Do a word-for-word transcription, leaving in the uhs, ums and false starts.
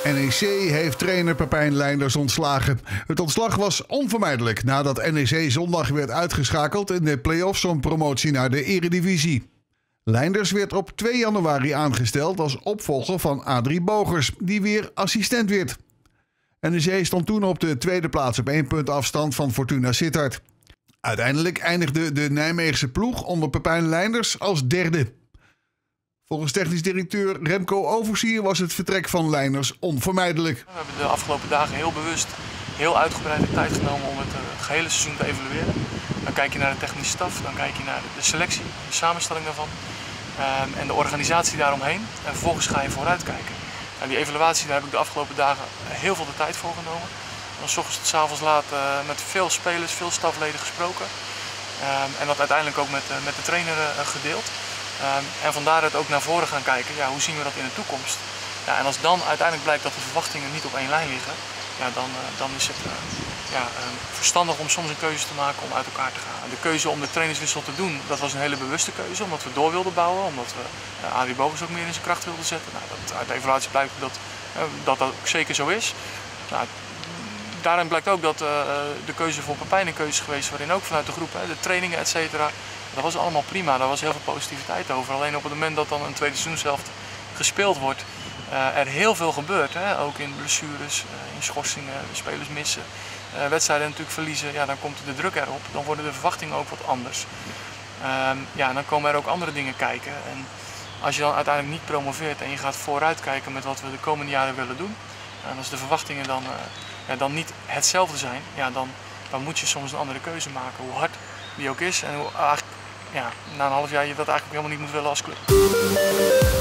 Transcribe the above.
N E C heeft trainer Pepijn Lijnders ontslagen. Het ontslag was onvermijdelijk nadat N E C zondag werd uitgeschakeld in de play-offs om promotie naar de Eredivisie. Lijnders werd op twee januari aangesteld als opvolger van Adrie Bogers, die weer assistent werd. N E C stond toen op de tweede plaats op één punt afstand van Fortuna Sittard. Uiteindelijk eindigde de Nijmeegse ploeg onder Pepijn Lijnders als derde. Volgens technisch directeur Remco Overzier was het vertrek van Lijnders onvermijdelijk. We hebben de afgelopen dagen heel bewust, heel uitgebreid de tijd genomen om het, uh, het gehele seizoen te evalueren. Dan kijk je naar de technische staf, dan kijk je naar de selectie, de samenstelling daarvan um, en de organisatie daaromheen. En vervolgens ga je vooruit kijken. En die evaluatie, daar heb ik de afgelopen dagen heel veel de tijd voor genomen. Van 's ochtends tot 's avonds laat uh, met veel spelers, veel stafleden gesproken. Um, en dat uiteindelijk ook met, uh, met de trainer uh, gedeeld. Um, en van daaruit ook naar voren gaan kijken, ja, hoe zien we dat in de toekomst? Ja, en als dan uiteindelijk blijkt dat de verwachtingen niet op één lijn liggen, ja, dan, uh, dan is het uh, ja, uh, verstandig om soms een keuze te maken om uit elkaar te gaan. En de keuze om de trainerswissel te doen, dat was een hele bewuste keuze, omdat we door wilden bouwen, omdat we uh, Adrie Bogers ook meer in zijn kracht wilden zetten. Nou, dat, uit de evaluatie blijkt dat, uh, dat dat ook zeker zo is. Nou, daarin blijkt ook dat uh, de keuze voor Pepijn een keuze is geweest, waarin ook vanuit de groep, hè, de trainingen, et cetera. Dat was allemaal prima, daar was heel veel positiviteit over. Alleen op het moment dat dan een tweede seizoenshelft gespeeld wordt, uh, er heel veel gebeurt. Hè? Ook in blessures, uh, in schorsingen, spelers missen, uh, wedstrijden natuurlijk verliezen. Ja, dan komt de druk erop, dan worden de verwachtingen ook wat anders. Uh, ja, en dan komen er ook andere dingen kijken. En als je dan uiteindelijk niet promoveert en je gaat vooruit kijken met wat we de komende jaren willen doen. En als de verwachtingen dan, uh, ja, dan niet hetzelfde zijn, ja, dan, dan moet je soms een andere keuze maken. Hoe hard die ook is en hoe eigenlijk, ja, na een half jaar je dat eigenlijk helemaal niet moet willen als club.